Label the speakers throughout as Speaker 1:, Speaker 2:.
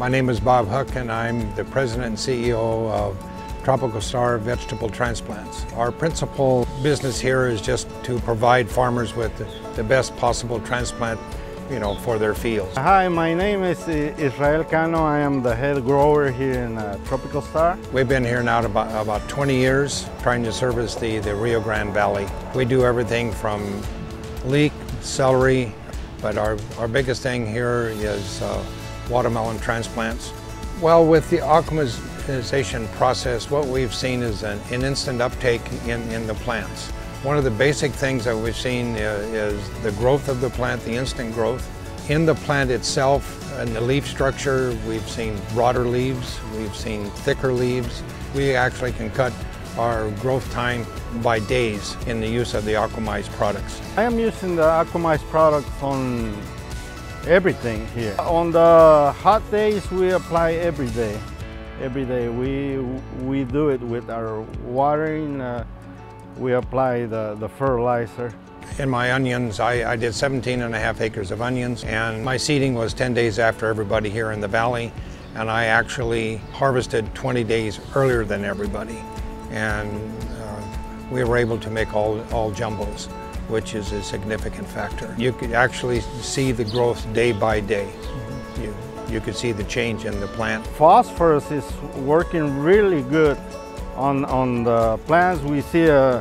Speaker 1: My name is Bob Huck, and I'm the President and CEO of Tropical Star Vegetable Transplants. Our principal business here is just to provide farmers with the best possible transplant, for their fields.
Speaker 2: Hi, my name is Israel Cano. I am the head grower here in Tropical Star.
Speaker 1: We've been here now about 20 years, trying to service the Rio Grande Valley. We do everything from leek, celery, but our biggest thing here is watermelon transplants. Well, with the aquamization process, what we've seen is an instant uptake in the plants. One of the basic things that we've seen is the growth of the plant, the instant growth. In the plant itself, in the leaf structure, we've seen broader leaves, we've seen thicker leaves. We actually can cut our growth time by days in the use of the AQUAMIZED products.
Speaker 2: I am using the AQUAMIZED products on everything here. On the hot days, we apply every day. Every day we do it with our watering. We apply the fertilizer.
Speaker 1: In my onions, I did 17.5 acres of onions, and my seeding was 10 days after everybody here in the valley, and I actually harvested 20 days earlier than everybody. And we were able to make all jumbos, which is a significant factor. You could actually see the growth day by day. You could see the change in the plant.
Speaker 2: Phosphorus is working really good on the plants. We see a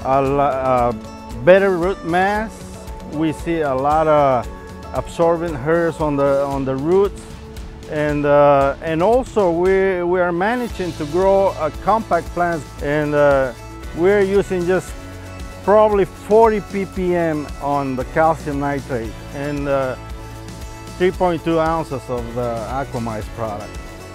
Speaker 2: better root mass. We see a lot of absorbent hairs on the roots, and also we are managing to grow a compact plants, and we're using just probably 40 ppm on the calcium nitrate and 3.2 ounces of the AQUAMIZED product.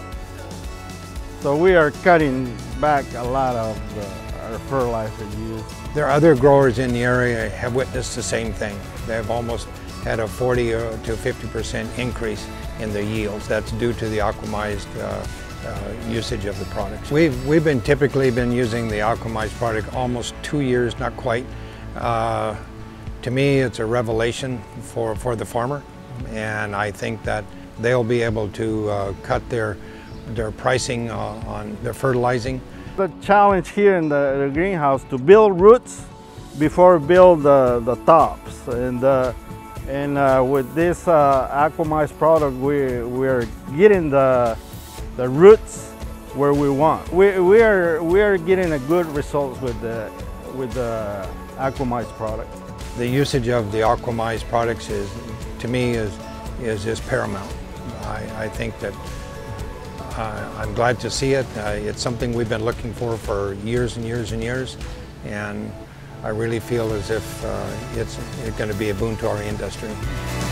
Speaker 2: So we are cutting back a lot of our fertilizer use.
Speaker 1: There are other growers in the area have witnessed the same thing. They've almost had a 40 to 50% increase in their yields. That's due to the AQUAMIZED usage of the products. We've typically been using the AQUAMIZED product almost 2 years, not quite. To me, it's a revelation for the farmer, and I think that they'll be able to cut their pricing on their fertilizing.
Speaker 2: The challenge here in the greenhouse to build roots before build the tops, and with this AQUAMIZed product, we're getting the roots where we want. We are getting a good results with the AQUAMIZed product.
Speaker 1: The usage of the AQUAMIZed products to me is paramount. I think that I'm glad to see it. It's something we've been looking for years and years and years, and I really feel as if it's going to be a boon to our industry.